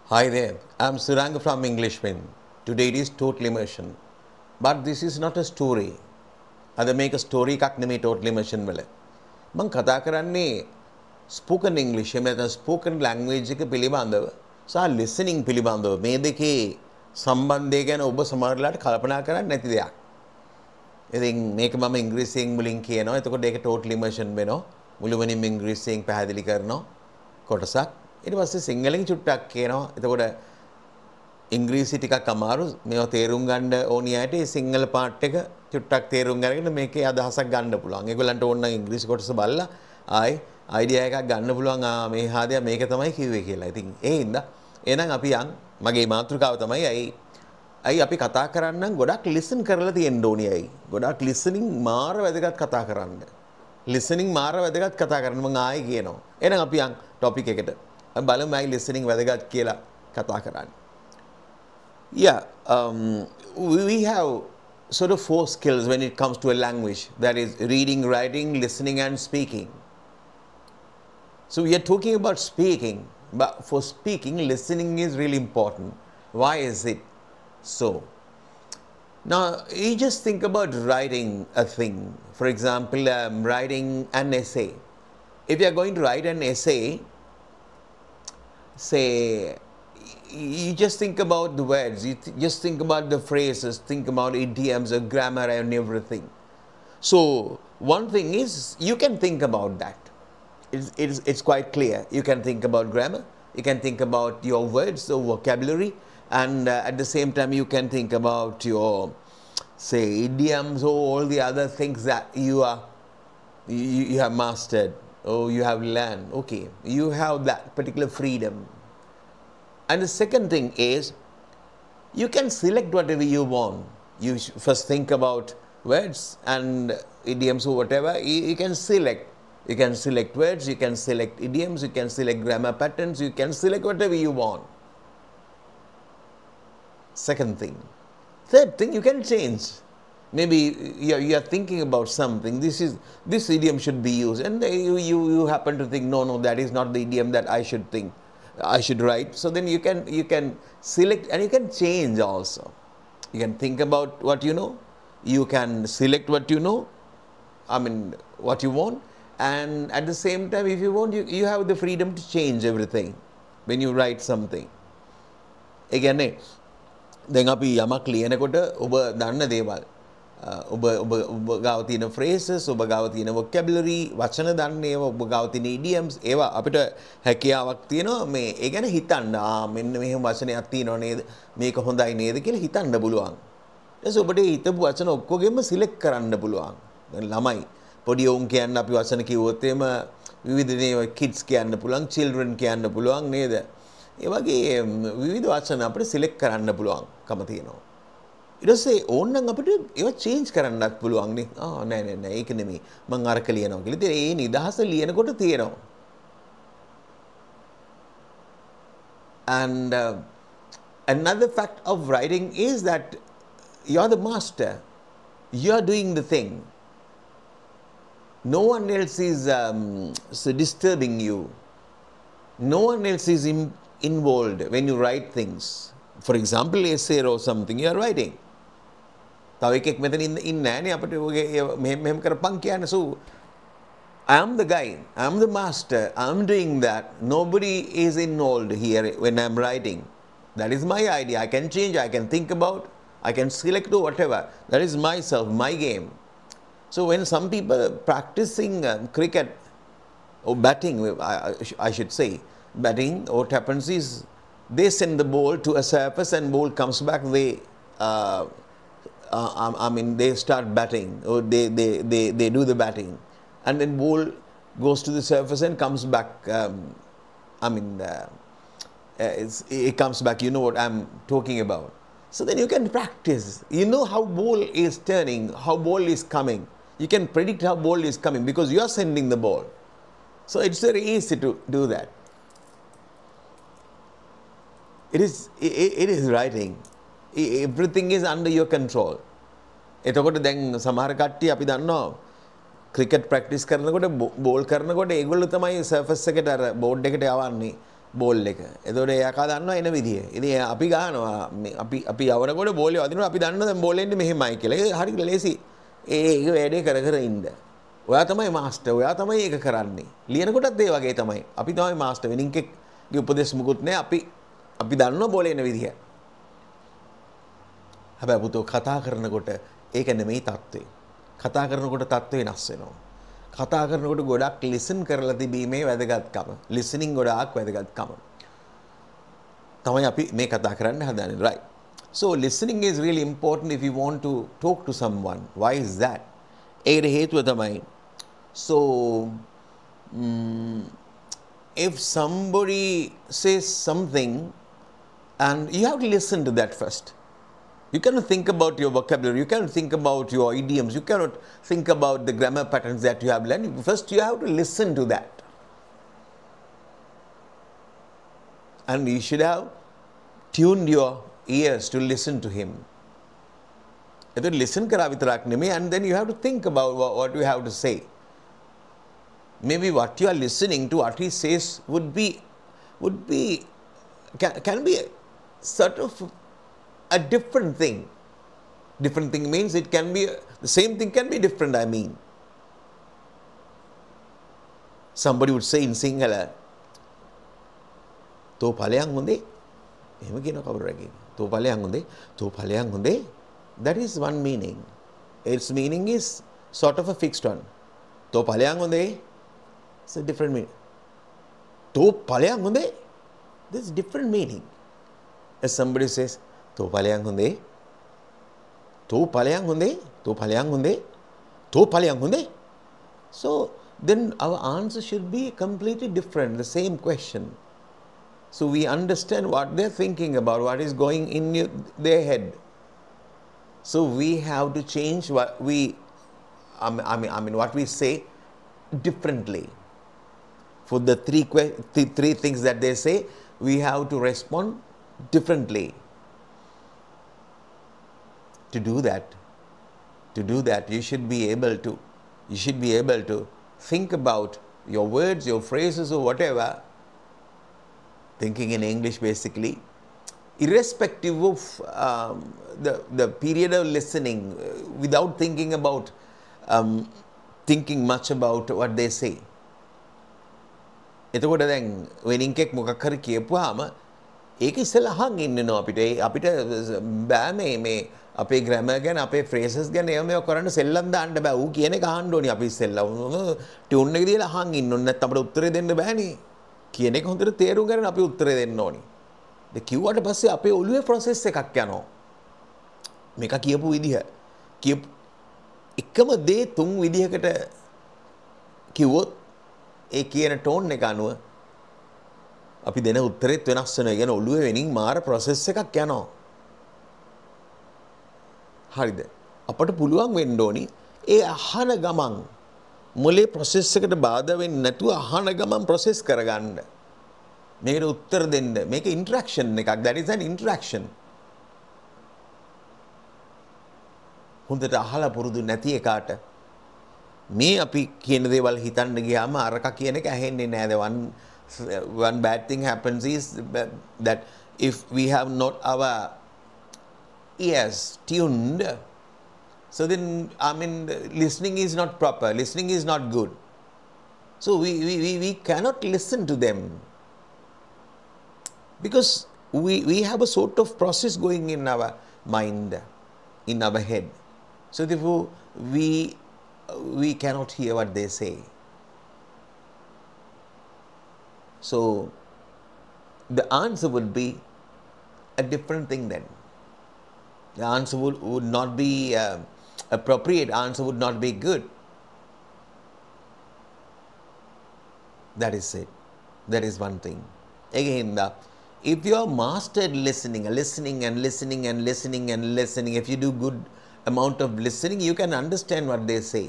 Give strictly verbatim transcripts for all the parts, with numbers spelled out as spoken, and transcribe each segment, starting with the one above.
Hi there, I'm Suranga from Englishman. Today it is total immersion. But this is not a story. අද මේක story එකක් නෙමෙයි total immersion වල. මම කතා කරන්නේ spoken English එහෙම නැත්නම් spoken language එක පිළිබඳව සහ listening පිළිබඳව මේ දෙකේ සම්බන්ධය ගැන ඔබ සමහරලාට කල්පනා කරන්නේ නැති දෙයක්. ඉතින් මේක මම ඉංග්‍රීසියෙන් මුලින් කියනවා. එතකොට ඒක total immersion වෙනවා. මුළුමනින්ම ඉංග්‍රීසියෙන් පැහැදිලි කරනවා කොටසක්. ඊට පස්සේ සිංහලෙන් චුට්ටක් කියනවා. එතකොට ඉංග්‍රීසි ටිකක් අමාරු. මේව තේරුම් ගන්න ඕනි අයට මේ සිංහල පාර්ට් එක චුට්ටක් තේරුම් අරගෙන මේකේ අදහසක් ගන්න පුළුවන්. ඒගොල්ලන්ට ඕන නම් ඉංග්‍රීසි කොටස බලලා ආයි අයිඩියා එකක් ගන්න පුළුවන්. ආ මේ හාදයා මේක තමයි කිව්වේ කියලා. ඉතින් ඒ හින්දා එහෙනම් අපි යන් මගේ මාතෘකාව තමයි අයි අයි අපි කතා කරන්නම් ගොඩක් ලිසන් කරලා තියෙන්න ඕනි අයි. ගොඩක් ලිසනින් මාර වැදගත් කතා කරන්න. ලිසනින් මාර වැදගත් කතා කරන්න මම ආයි කියනවා. එහෙනම් අපි යන් ටොපික් එකට. බලමු අයි ලිසනින් වැදගත් කියලා කතා කරන්නේ. Yeah, um, we have sort of four skills when it comes to a language. That is reading, writing, listening and speaking. So we are talking about speaking, but for speaking, listening is really important. Why is it so? Now, you just think about writing a thing. For example, um, writing an essay. If you are going to write an essay, say, you just think about the words, you th just think about the phrases, think about idioms, the grammar and everything. So, one thing is, you can think about that. It's, it's, it's quite clear. You can think about grammar, you can think about your words, the vocabulary, and uh, at the same time, you can think about your, say, idioms or all the other things that you are, you, you have mastered or you have learned. Okay, you have that particular freedom. And the second thing is, you can select whatever you want. You first think about words and idioms or whatever. You, you can select. You can select words, you can select idioms, you can select grammar patterns, you can select whatever you want. Second thing. Third thing, you can change. Maybe you are, you are thinking about something. This is this idiom should be used, and you, you you happen to think, no, no, that is not the idiom that I should think. I should write. So then you can you can select and you can change also. You can think about what you know. You can select what you know. I mean what you want. And at the same time, if you want, you, you have the freedom to change everything when you write something. Again, then අපි යමක් ලියනකොට ඔබ දන්න දේවල් ඔබ ඔබ ඔබ ගාව තියෙන phrases ඔබ ගාව තියෙන vocabulary වචන දන්නේ ඒවා ඔබ ගාව තියෙන idioms ඒවා අපිට හැකියාවක් තියෙනවා මේ ඒ ගැන හිතන්න ආ මෙන්න මෙහෙම වචනයක් තියෙනව නේද මේක හොඳයි නේද කියලා හිතන්න පුළුවන් ඊට පස්සේ ඔබට හිතපු වචන ඔක්කොගෙම select කරන්න පුළුවන් දැන් ළමයි පොඩි උන් කියන්න අපි වචන කිව්වොත් එම විවිධ දේවල් kids කියන්න පුළුවන් children කියන්න පුළුවන් නේද ඒ වගේ විවිධ වචන අපිට select කරන්න පුළුවන්කම තියෙනවා ඊට පස්සේ ඕනනම් අපිට ඒවා change කරන්නත් පුළුවන් නේ. ආ නෑ නෑ නෑ ඒක නෙමෙයි. මම අරක ලියනවා කියලා. ඉතින් ඒ නිදහස ලියනකොට තියෙනවා. And uh, another fact of writing is that you are the master. You are doing the thing. No one else is um, so disturbing you. No one else is in, involved when you write things. For example, essay or something you are writing. තව එකෙක් මෙතන ඉන්නේ නැහැ අපිට ඔයගේ මෙහෙම මෙහෙම කරපන් කියන්නේ so I am the guy, I am the master, I am doing that. Nobody is involved here when I am writing. That is my idea. I can change, I can think about, I can select or whatever. That is myself, my game. So when some people practicing um, cricket or batting, I, I should say, batting, what happens is they send the ball to a surface and ball comes back, they uh, Uh, I mean, they start batting, or they, they, they, they do the batting, and then ball goes to the surface and comes back. Um, I mean, uh, it's, it comes back. You know what I'm talking about. So then you can practice. You know how ball is turning, how ball is coming. You can predict how ball is coming because you are sending the ball. So it's very easy to do that. It is, it, it is writing. Everything is under your control. එතකොට දැන් සමහර කට්ටිය අපි දන්නවා cricket practice කරනකොට ball කරනකොට ඒගොල්ලෝ තමයි සර්ෆස් එකට අර බෝඩ් එකට යවන්නේ බෝල් එක. එතකොට එයා දන්නවා එන විදිය. ඉතින් අපි ගහනවා අපි අපි යවනකොට බෝලේ වදිනවා අපි දන්නවා දැන් බෝල් එන්නේ මෙහෙමයි කියලා. ඒක හරි ලේසි. ඒ ඒක වැඩේ කර කර ඉන්න. ඔයා තමයි මාස්ටර්. ඔයා තමයි ඒක කරන්නේ. ලියනකොටත් ඒ වගේ තමයි. අපි තමයි මාස්ටර්. වෙනින් කෙක්ගේ උපදෙස් මුකුත් නැහැ. අපි අපි දන්නවා බෝලේ එන විදිය. හැබැයි පුතෝ කතා කරනකොට ඒක නෙමෙයි தත්ත්වය. කතා කරනකොට தත්ත්වය වෙනස් වෙනවා. කතා කරනකොට ගොඩක් ලිසන් කරලා තිබීමේ වැදගත්කම. ලිසනින් ගොඩාක් වැදගත්කම. තමයි අපි මේ කතා කරන්න හදන්නේ. right. So listening is really important if you want to talk to someone. Why is that? ඒකට හේතුව තමයි so um, if somebody says something and you have to listen to that first. You cannot think about your vocabulary, you cannot think about your idioms, you cannot think about the grammar patterns that you have learned. First you have to listen to that. And you should have tuned your ears to listen to him. Either listen kara vitarak neme, and then you have to think about what, what you have to say. Maybe what you are listening to, what he says would be, would be, can, can be a sort of a different thing. Different thing means it can be, the same thing can be different, I mean. Somebody would say in Sinhala, "To palayang hunde," ehema kiyana kawuraki. "To palayang hunde," "To palayang hunde." That is one meaning. Its meaning is sort of a fixed one. "To palayang hunde," it's a different meaning. "To palayang hunde," there's different meaning. As somebody says, "To palayang hunde," "To palayang hunde," "To palayang hunde," "To palayang hunde." So then our answer should be completely different, the same question. So we understand what they're thinking about, what is going in your, their head. So we have to change what we, I mean, I mean, I mean what we say differently. For the three, the three things that they say, we have to respond differently. To do that, to do that, you should be able to, you should be able to think about your words, your phrases or whatever, thinking in English basically, irrespective of um, the, the period of listening, uh, without thinking about, um, thinking much about what they say. එතකොට දැන් වෙනින් කෙක් මොකක් හරි කියපුවාම ඒක ඉස්සෙල්ලා අහන් ඉන්නනවා අපිට. ඒ අපිට බෑ මේ මේ අපේ grammar ගැන අපේ phrases ගැන ඒව මේව කරන්න සෙල්ලම් දාන්න බෑ. ඌ කියන එක අහන්න ඕනි අපි ඉස්සෙල්ලා. ටියුන් එක දීලා අහන් ඉන්න ඕනේ. නැත්නම් අපිට උත්තරේ දෙන්න බෑනේ. කියන එක හොඳට තේරුම් ගන්න අපි උත්තරේ දෙන්න ඕනි. ඒ කිව්වට පස්සේ අපේ ඔළුවේ process එකක් යනවා. මේක කියපු විදිහ. කියපු එකම දේ තුන් විදිහකට කිව්වොත් ඒ කියන ටෝන් එක අනුව අපි දෙන උත්තරෙත් වෙනස් වෙනවා. කියන ඔළුවේ වෙනින් මාර process එකක් යනවා. හරිද? අපට පුළුවන් වෙන්න ඕනි ඒ අහන ගමන් මොලේ process එකට බාධා වෙන්නේ නැතුව අහන ගමන් process කරගන්න. මේකට උත්තර දෙන්න. මේක interaction එකක්. That is an interaction. හොඳට අහලා පුරුදු නැති එකාට මේ අපි කියන දේවල් හිතන්න ගියාම අරක කියන එක ඇහෙන්නේ නැහැ. The one one bad thing happens is that if we have not our ears tuned, so then I mean listening is not proper, listening is not good. So we we we, we cannot listen to them because we we have a sort of process going in our mind, in our head. So therefore we we cannot hear what they say. So the answer would be a different thing then. The answer would, would not be uh, appropriate, answer would not be good. That is it. That is one thing. Again, the, if you are mastered listening, listening and listening and listening and listening, if you do good amount of listening, you can understand what they say.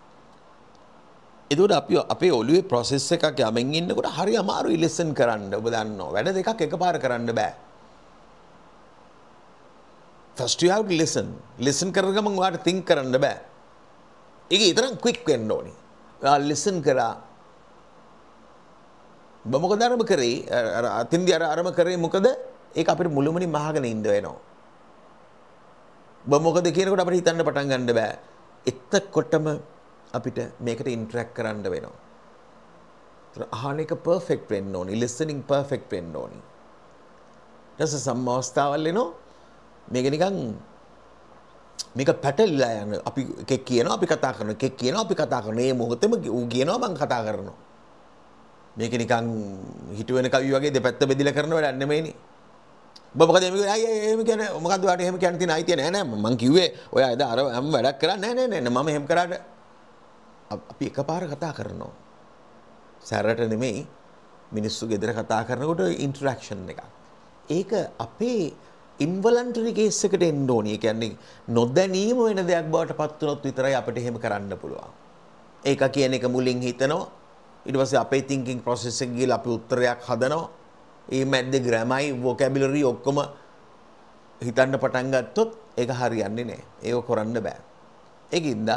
එතකොට අපි අපේ ඔළුවේ process එකක් යමින් ඉන්නකොට හරි අමාරුයි listen කරන්න. ඔබ දන්නවා. වැඩ දෙකක් එකපාර කරන්න බෑ. First you have to listen. Listen කරන ගමන් ඔයාලට think කරන්න බෑ. ඒක ඊතරම් quick වෙන්න ඕනේ. ඔයා listen කරා. ඔබ මොකද අරම කරේ අර අතින්දි අර අරම කරේ මොකද ඒක අපිට මුළුමනින්ම අහගෙන ඉන්න වෙනවා. ඔබ මොකද කියනකොට අපිට හිතන්න පටන් ගන්න බෑ. එතකොටම අපිට මේකට ඉන්ටරැක්ට් කරන්න වෙනවා. ඒතර අහන එක පර්ෆෙක්ට් වෙන්න ඕනි. ලිසනින් පර්ෆෙක්ට් වෙන්න ඕනි. ඊට පස්සේ සම්මවස්ථාවල් එනවා. මේක නිකන් මේක පැටලිලා යන අපි එකෙක් කියනවා අපි කතා කරනවා එකෙක් කියනවා අපි කතා කරනවා මේ මොහොතේම ඌ කියනවා මං කතා කරනවා. මේක නිකන් හිත වෙන කවි වගේ දෙපැත්ත බෙදලා කරන වැඩක් නෙමෙයිනේ. ඔබ මොකද එහෙම කිව්වේ? අයියේ එහෙම කියන්නේ මොකද්ද ඔයාලට එහෙම කියන්න තියෙන අයිතිය නෑ නෑ මං කිව්වේ ඔයා එදා අර හැම වැඩක් කරන්නේ නෑ නෑ නෑ මම එහෙම කරාට අපි එකපාර කතා කරනවා. සැරට නෙමෙයි මිනිස්සු ගෙදර කතා කරනකොට ඉන්ටරැක්ෂන් එකක්. ඒක අපේ ඉන්වලන්ටරි කේස් එකට එන්න ඕනි. ඒ කියන්නේ නොදැනීම වෙන දෙයක් බවට පත් වුණොත් විතරයි අපිට එහෙම කරන්න පුළුවන්. ඒක කියන එක මුලින් හිතනවා. ඊට පස්සේ අපේ thinking process එක ගිහලා අපි උත්තරයක් හදනවා. ඒ මැද්දේ ග්‍රැමයි vocabulary ඔක්කොම හිතන්න පටන් ගත්තොත් ඒක හරියන්නේ නැහැ. ඒක කරන්න බෑ. ඒකින්ද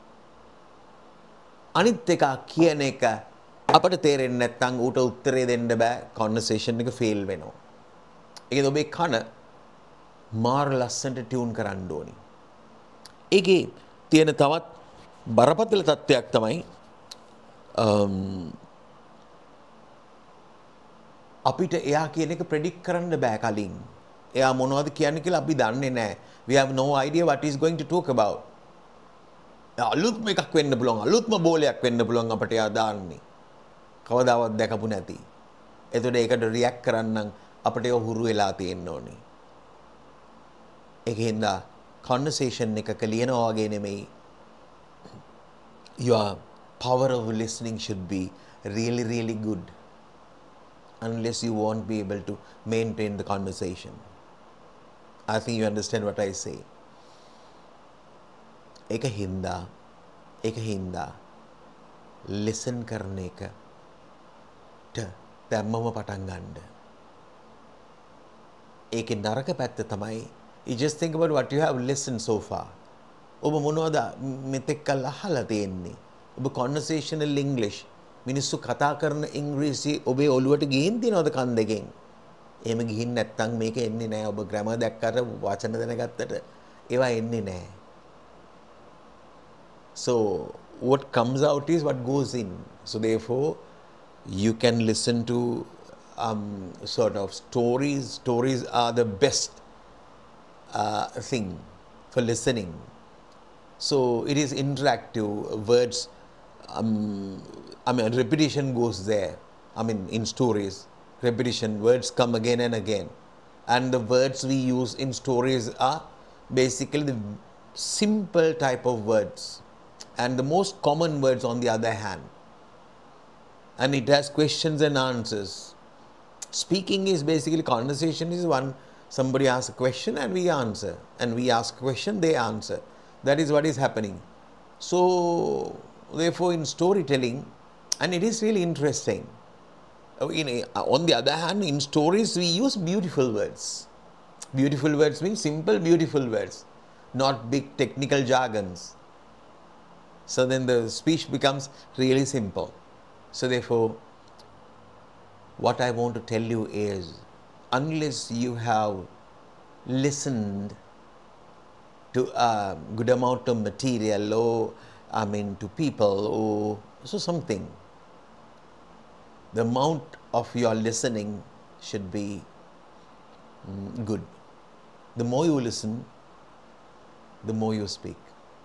අනිත් එක කියන එක අපිට තේරෙන්නේ නැත්නම් ඌට උත්තරේ දෙන්න බෑ. conversation එක fail වෙනවා. ඒකද ඔබේ කන මාර ලස්සනට ටියුන් කරන්න ඕනි. ඒකේ තියෙන තවත් බරපතල තත්ත්වයක් තමයි අපිට එයා කියන එක ප්‍රෙඩික්ට් කරන්න බෑ කලින්. එයා මොනවද කියන්නේ කියලා අපි දන්නේ නැහැ. We have no idea what he is going to talk about. අලුත්ම එකක් වෙන්න පුළුවන්. අලුත්ම බෝලයක් වෙන්න පුළුවන් අපිට එයා දාන්නේ. කවදාවත් දැකපු නැති. එතකොට ඒකට රියැක්ට් කරන්න අපිට ඒක හුරු වෙලා තියෙන්න ඕනේ. ඒකෙන්ද conversation එකක ලියනවා වගේ නෙමෙයි. Your power of listening should be really really good. Unless you won't be able to maintain the conversation. I think you understand what I say. ඒක හින්දා ඒක හින්දා listen කරන එකට දැම්මම පටන් ගන්න. ඒකේ නරක පැත්ත තමයි you just think about what you have listened so far. ඔබ මොනවද මෙතෙක් කල් අහලා තියෙන්නේ? ඔබ conversational English මිනිස්සු කතා කරන ඉංග්‍රීසි ඔබේ ඔළුවට ගිහින් තියනවද කන් දෙකෙන්? එහෙම ගිහින් නැත්නම් මේක එන්නේ නැහැ. ඔබ ග්‍රැමර් දැක්කට වචන දැනගත්තට ඒවා එන්නේ නැහැ. So what comes out is what goes in. So therefore you can listen to um, sort of stories. Stories are the best uh, thing for listening. So it is interactive. Words, um, I mean, repetition goes there. I mean, in stories, repetition, words come again and again. And the words we use in stories are basically the simple type of words. And the most common words on the other hand. And it has questions and answers. Speaking is basically, conversation is one, somebody asks a question and we answer. And we ask a question, they answer. That is what is happening. So, therefore in storytelling, and it is really interesting. In, on the other hand, in stories we use beautiful words. Beautiful words mean simple, beautiful words. Not big technical jargons. So then the speech becomes really simple. So therefore, what I want to tell you is, unless you have listened to a good amount of material or, I mean, to people or so something, the amount of your listening should be mm, good. The more you listen, the more you speak.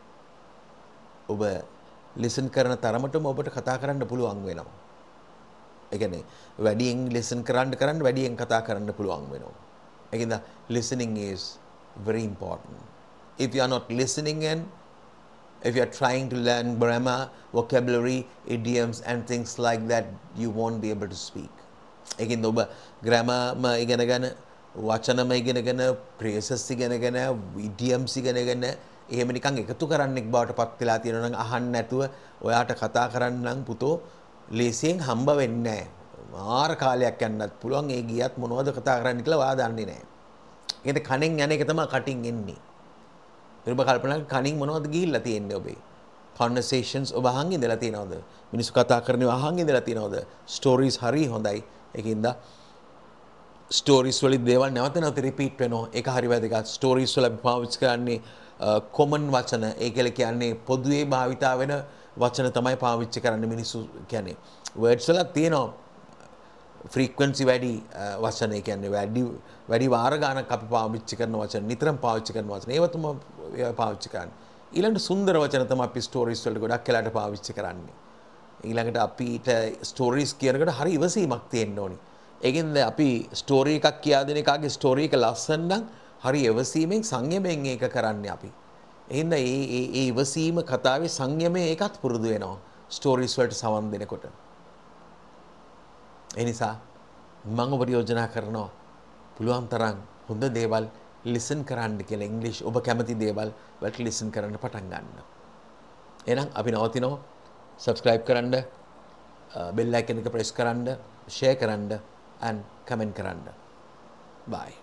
ඔබ listen කරන තරමටම ඔබට කතා කරන්න පුළුවන් වෙනවා. ඒ කියන්නේ වැඩියෙන් listen කරන්න කරන්න වැඩියෙන් කතා කරන්න පුළුවන් වෙනවා. ඒකින්ද listening is very important. If you are not listening and if you are trying to learn grammar, vocabulary, idioms and things like that, you won't be able to speak. ඒකින්ද ඔබ grammar ම ඉගෙනගෙන වචනම ඉගෙනගෙන phrases ඉගෙනගෙන idioms ඉගෙනගෙන එහෙම නිකන් එකතු කරන්නෙක් බවට පත් වෙලා තියෙනවා නම් අහන්න නැතුව ඔයාට කතා කරන්න නම් පුතෝ ලේසියෙන් හම්බ වෙන්නේ නැහැ. මාර කාලයක් යන්නත් පුළුවන්. ඒ ගියත් මොනවද කතා කරන්න කියලා ඔයා දන්නේ නැහැ. ඒකද කණෙන් යන එක තමයි කටින් එන්නේ. ඊට ඔබ කල්පනා කණින් මොනවද ගිහිල්ලා තියෙන්නේ ඔබේ. conversations ඔබ අහන් ඉඳලා තියෙනවද? මිනිස්සු කතා කරනවා අහන් ඉඳලා තියෙනවද? stories හරි හොඳයි. ඒකින්ද stories වලින් දේවල් නැවත නැවත repeat වෙනවා. ඒක හරි වැදගත්. stories වල අපි පාවිච්චි කරන්නේ common වචන. ඒ කියලා කියන්නේ පොදුවේ භාවිතා වෙන වචන තමයි පාවිච්චි කරන්නේ මිනිස්සු කියන්නේ. words වල තියෙනවා frequency වැඩි වචන. ඒ කියන්නේ වැඩි වැඩි වාර ගණනක් අපි පාවිච්චි කරන වචන, නිතරම පාවිච්චි කරන වචන. ඒව තමයි පාවිච්චි කරන්නේ. ඊළඟට සුන්දර වචන තමයි අපි ස්ටෝරීස් වලට ගොඩක් වෙලාට පාවිච්චි කරන්නේ. ඊළඟට අපිට ස්ටෝරීස් කියනකොට හරි ඉවසීමක් තියෙන්න ඕනි. ඒකෙන්ද අපි ස්ටෝරි එකක් කියා දෙන එකාගේ ස්ටෝරි එක ලස්සන නම් හරි ඉවසීමෙන් සංයමයෙන් ඒක කරන්නේ අපි. එහෙනම් මේ මේ මේ ඉවසීම කතාවේ සංයමය ඒකත් පුරුදු වෙනවා ස්ටෝරීස් වලට සවන් දෙනකොට. ඒ නිසා මම ඔබට යෝජනා කරනවා පුළුවන් තරම් හොඳ දේවල් listen කරන්න කියලා ඉංග්‍රීසි ඔබ කැමති දේවල් වලට listen කරන්න පටන් ගන්න. එහෙනම් අපි නවතිනවා. subscribe කරන්න, bell icon එක press කරන්න, share කරන්න and comment කරන්න. Bye.